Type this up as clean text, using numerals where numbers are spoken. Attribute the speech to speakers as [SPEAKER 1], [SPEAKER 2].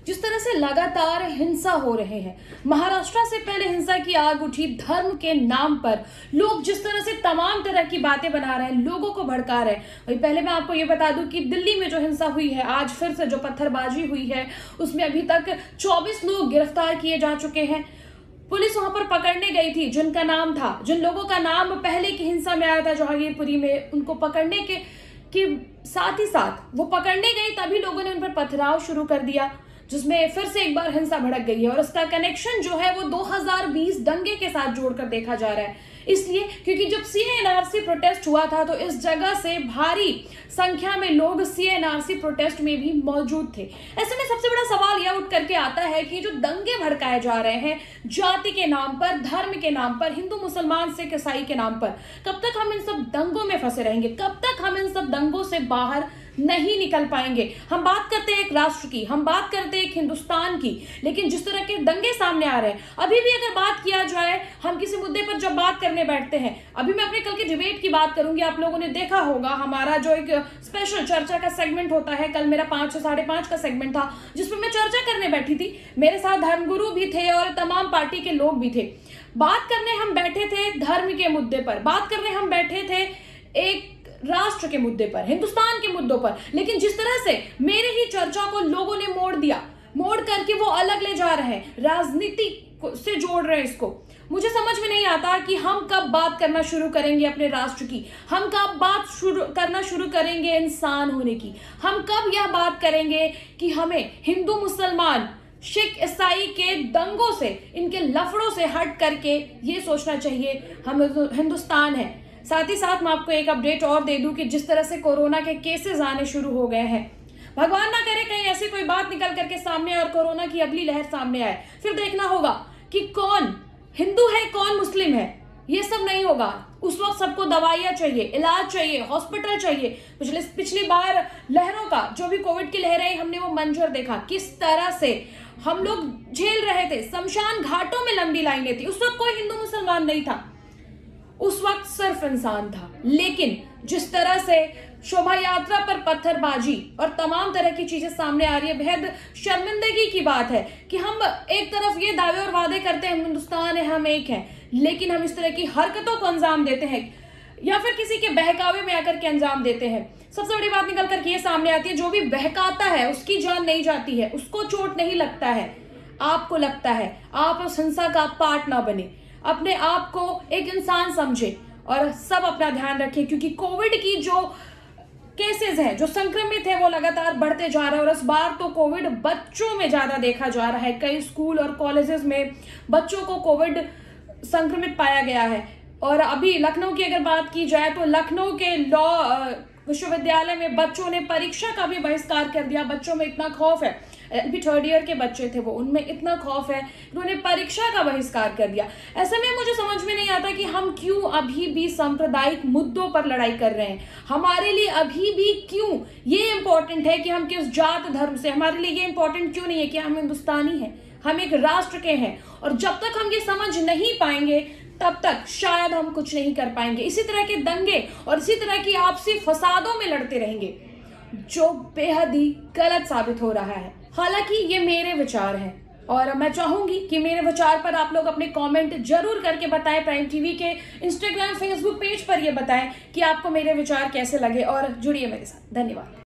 [SPEAKER 1] जिस तरह से लगातार हिंसा हो रहे हैं, महाराष्ट्र से पहले हिंसा की आग उठी, धर्म के नाम पर लोग जिस तरह से तमाम तरह की बातें बना रहे हैं, लोगों को भड़का रहे हैं। वही पहले मैं आपको ये बता दूं कि दिल्ली में जो हिंसा हुई है, आज फिर से जो पत्थरबाजी हुई है, उसमें अभी तक 24 लोग गिरफ्तार किए जा चुके हैं। पुलिस वहां पर पकड़ने गई थी, जिनका नाम था, जिन लोगों का नाम पहले की हिंसा में आया था जहांगीरपुरी में, उनको पकड़ने के साथ ही साथ वो पकड़ने गई, तभी लोगों ने उन पर पथराव शुरू कर दिया, जिसमें फिर से एक बार हिंसा भड़क गई है। और इसका कनेक्शन जो है वो 2020 दंगे के साथ जोड़कर देखा जा रहा है। इसलिए क्योंकि जब सीएनआरसी प्रोटेस्ट हुआ था तो इस जगह से भारी संख्या में लोग सीएनआरसी प्रोटेस्ट में भी मौजूद थे। ऐसे में सबसे बड़ा सवाल यह उठ करके आता है कि जो दंगे भड़काए जा रहे हैं जाति के नाम पर, धर्म के नाम पर, हिंदू मुसलमान सिख ईसाई के नाम पर, कब तक हम इन सब दंगों में फंसे रहेंगे? कब तक हम इन सब दंगों से बाहर नहीं निकल पाएंगे? हम बात करते हैं एक राष्ट्र की, हम बात करते हैं एक हिंदुस्तान की, लेकिन जिस तरह के दंगे सामने आ रहे हैं, अभी भी अगर बात किया जाए, हम किसी मुद्दे पर जब बात करने बैठते हैं, अभी मैं अपने कल के डिबेट की बात करूंगी, आप लोगों ने देखा होगा हमारा जो एक स्पेशल चर्चा का सेगमेंट होता है, कल मेरा 5 से 5:30 का सेगमेंट था, जिसमें मैं चर्चा करने बैठी थी। मेरे साथ धर्मगुरु भी थे और तमाम पार्टी के लोग भी थे। बात करने हम बैठे थे धर्म के मुद्दे पर, बात करने हम बैठे थे एक राष्ट्र के मुद्दे पर, हिंदुस्तान के मुद्दों पर, लेकिन जिस तरह से मेरे ही चर्चा को लोगों ने मोड़ दिया, मोड़ करके वो अलग ले जा रहे हैं, राजनीति से जोड़ रहे हैं इसको। मुझे समझ में नहीं आता कि हम कब बात करना शुरू करेंगे अपने राष्ट्र की, हम कब बात करना शुरू करेंगे इंसान होने की, हम कब यह बात करेंगे कि हमें हिंदू मुसलमान सिख ईसाई के दंगों से, इनके लफड़ों से हट करके ये सोचना चाहिए हम हिंदुस्तान है। साथ ही साथ मैं आपको एक अपडेट और दे दूं कि जिस तरह से कोरोना के केसेस आने शुरू हो गए हैं, भगवान ना करे कहीं ऐसी कोई बात निकल करके सामने आए और कोरोना की अगली लहर सामने आए, फिर देखना होगा कि कौन हिंदू है कौन मुस्लिम है। ये सब नहीं होगा। उस वक्त सबको दवाइयां चाहिए, इलाज चाहिए, हॉस्पिटल चाहिए। पिछली बार लहरों का जो भी कोविड की लहरें आई, हमने वो मंजर देखा किस तरह से हम लोग झेल रहे थे। शमशान घाटों में लंबी लाइनें थी। उस वक्त कोई हिंदू मुसलमान नहीं था, उस वक्त सिर्फ इंसान था। लेकिन जिस तरह से शोभा यात्रा पर पत्थरबाजी और तमाम तरह की चीजें सामने आ रही है, बेहद शर्मिंदगी की बात है कि हम एक तरफ ये दावे और वादे करते हैं हिंदुस्तान है, हम एक हैं, लेकिन हम इस तरह की हरकतों को अंजाम देते हैं या फिर किसी के बहकावे में आकर के अंजाम देते हैं। सबसे बड़ी बात निकल करके ये सामने आती है, जो भी बहकाता है उसकी जान नहीं जाती है, उसको चोट नहीं लगता है, आपको लगता है। आप उस हिंसा का पार्ट ना बने, अपने आप को एक इंसान समझे और सब अपना ध्यान रखें, क्योंकि कोविड की जो केसेस हैं, जो संक्रमित है, वो लगातार बढ़ते जा रहे हैं। और इस बार तो कोविड बच्चों में ज्यादा देखा जा रहा है। कई स्कूल और कॉलेजेस में बच्चों को कोविड संक्रमित पाया गया है। और अभी लखनऊ की अगर बात की जाए तो लखनऊ के लॉ विश्वविद्यालय में बच्चों ने परीक्षा का भी बहिष्कार कर दिया। बच्चों में इतना खौफ है, अभी 3rd ईयर के बच्चे थे वो, उनमें इतना खौफ है, उन्होंने परीक्षा का बहिष्कार कर दिया। ऐसे में मुझे समझ में नहीं आता कि हम क्यों अभी भी सांप्रदायिक मुद्दों पर लड़ाई कर रहे हैं। हमारे लिए अभी भी क्यों ये इंपॉर्टेंट है कि हम किस जात धर्म से, हमारे लिए ये इंपॉर्टेंट क्यों नहीं है कि हम हिंदुस्तानी हैं, हम एक राष्ट्र के हैं। और जब तक हम ये समझ नहीं पाएंगे तब तक शायद हम कुछ नहीं कर पाएंगे। इसी तरह के दंगे और इसी तरह की आपसी फसादों में लड़ते रहेंगे, जो बेहद ही गलत साबित हो रहा है। हालांकि ये मेरे विचार हैं और मैं चाहूंगी कि मेरे विचार पर आप लोग अपने कमेंट जरूर करके बताएं। प्राइम टीवी के इंस्टाग्राम फेसबुक पेज पर ये बताएं कि आपको मेरे विचार कैसे लगे और जुड़िए मेरे साथ। धन्यवाद।